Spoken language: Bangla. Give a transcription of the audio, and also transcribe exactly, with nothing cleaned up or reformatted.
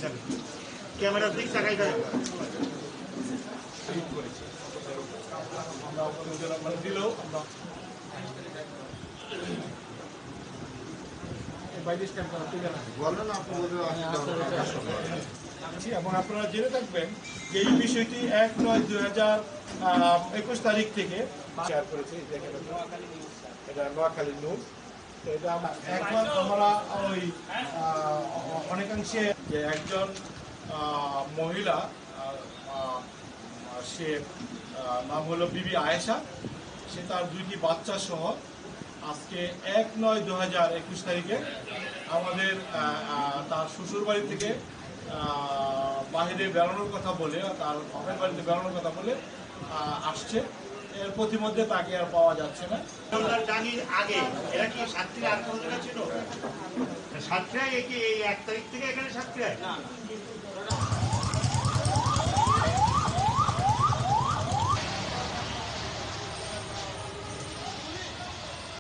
থাকে ক্যামেরার দিক তাকাই থাকে দিলেও এবং আপনারা জেনে থাকবেন যে এই বিষয়টি এক নয় দুই হাজার একুশ তারিখ থেকে শেয়ার করেছে। এটা নোয়াখালী নিউজ। তো এটা এখন আমরা ওই অনেকাংশে যে একজন মহিলা, সে নাম হলো বিবি আয়েশা, সে তার দুইটি বাচ্চা সহ আজকে এক নয় দু হাজার একুশ তারিখে আমাদের তার শ্বশুর বাড়ি থেকে বাহিরে বেরোনোর কথা বলে, তার বাপের বাড়িতে বেরোনোর কথা বলে আসছে। এর প্রতিমধ্যে তাকে আর পাওয়া যাচ্ছে না। আগে এরা কি সাতক্ষীরা আর কোন জায়গা ছিল? সাতক্ষীরায় এই এক তারিখ থেকে এখানে সাতক্ষীরায়